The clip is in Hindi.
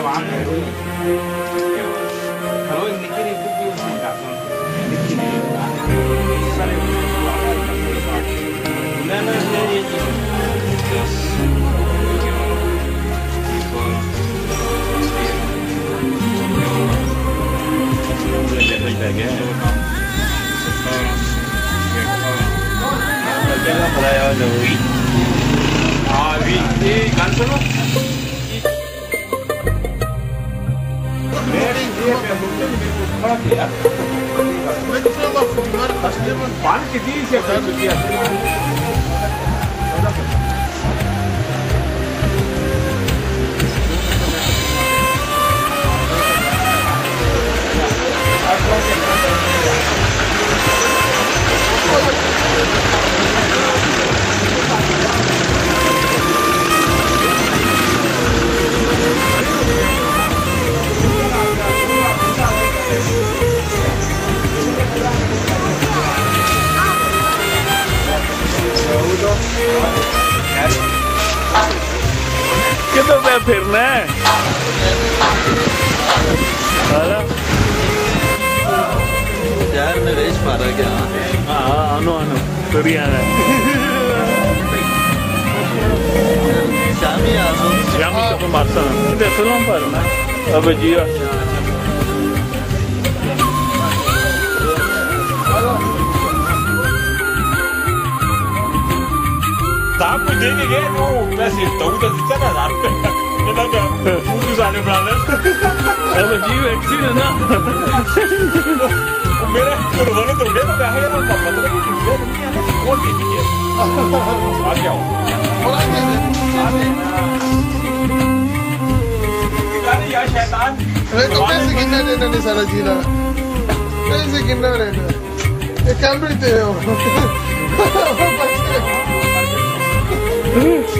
Kalau ini kiri itu dia enggak tahu. Nah, jadi किधर पे फिरना है? यार मैं रेस मारा क्या? हाँ आनो तरी आना शामी तो मारता ना इधर फिल्म पर ना अब जिया ताप को देने गए वो पैसे तो उधर से चला जाते हैं ये तो पूरी साले ब्रादर अब जीव एक्सीडेंट ना मेरे पुरवाने तो उड़े तो है यार मतलब कि ये नहीं है कौन भी नहीं है आ जाओ या शैतान तो कैसे गिनना देना नहीं सारा जीना कैसे गिनना रहना ये कैमरे थे हो